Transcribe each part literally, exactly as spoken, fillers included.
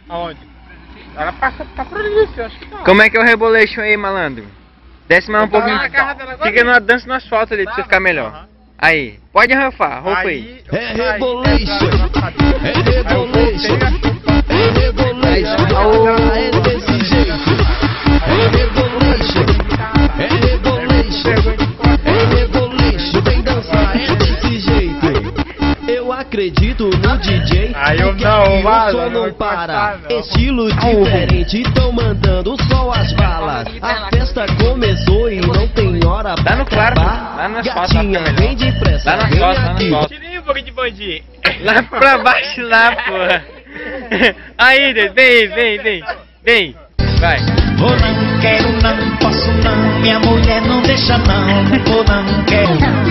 Aonde? Ela passa pra ali, eu acho que tá. Como é que é o Rebolation aí, malandro? Desce mais um Tá pouquinho. na garra dela agora? Fica numa dança no asfalto ali pra você ficar melhor. Aham. Aí, pode arrufar, roupa aí. Aí, É Rebolation, é Rebolation, é Rebolation, ah, é desse jeito. É Rebolation, é Rebolation, é Rebolation, vem dançar, é desse jeito. Eu acredito no D J, Aí eu porque não, aqui o mano, som não não vai para. cortar, não. Estilo diferente, tão mandando só as balas. A festa começou e não tem hora pra Lá no claro, acabar. lá no asfalto, Gatinha, tá melhor. vem depressa, Lá no vem asfalto, lá no aqui. asfalto. Tirinha um pouquinho de bandinho. Lá pra baixo, lá, porra. Aí, Deus, vem, vem, vem. Vem, vai. Vou não quero, não posso não, minha mulher não deixa não, vou não quero.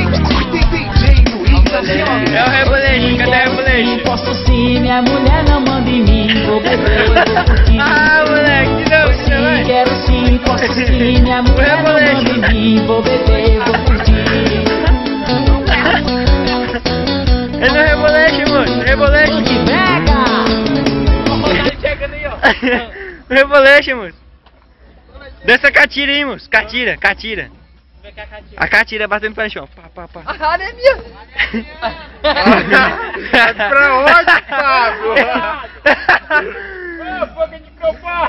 É o Rebolation, cadê o Rebolation? Posso sim, minha mulher não manda em mim, vou beber, vou curtir. Ah, moleque, de novo, de novo, Sim, vai. quero sim, posso sim, minha mulher não manda em mim, vou beber, vou curtir. É no Rebolation, moço, Rebolation. De brega! Rebolation, moço. Dança catira aí, moço, catira, catira. A catira batendo pé no chão. Pá, pá, pá. É pra onde, Fábio? Ah, boca de copá!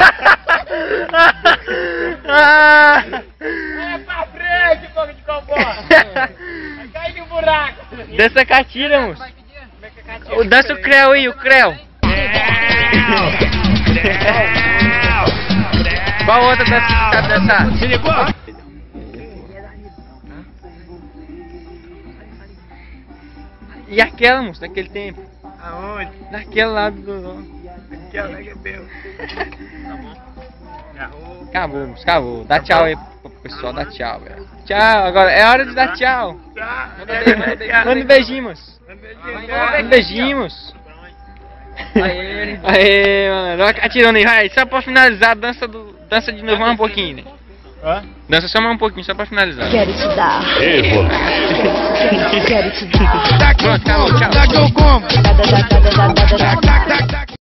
Ah! É pra frente, boca de copá! Vai cair no buraco! Dança catira, moço. O dança o creu aí, o creu. Qual outra dança que você sabe dançar? Se ligou? E aquela, moço, daquele tempo? Aonde? Daquela lá do... Aquela lá que é meu. Acabou, moço, acabou. Dá tchau aí pro pessoal, dá tchau, velho. Tchau, agora é hora de dar tchau. Manda um beijinho, moço. Manda um beijinho, moço. Aê, Aê, mano. Olha atirando aí, vai. Só pra finalizar, dança, do, dança de novo mais um pouquinho, né? Hã? Dança só mais um pouquinho, só pra finalizar. Quero te dar. Quero, quero te dar. Pronto, acabou, tchau. Da, da, da, da, da, da, da.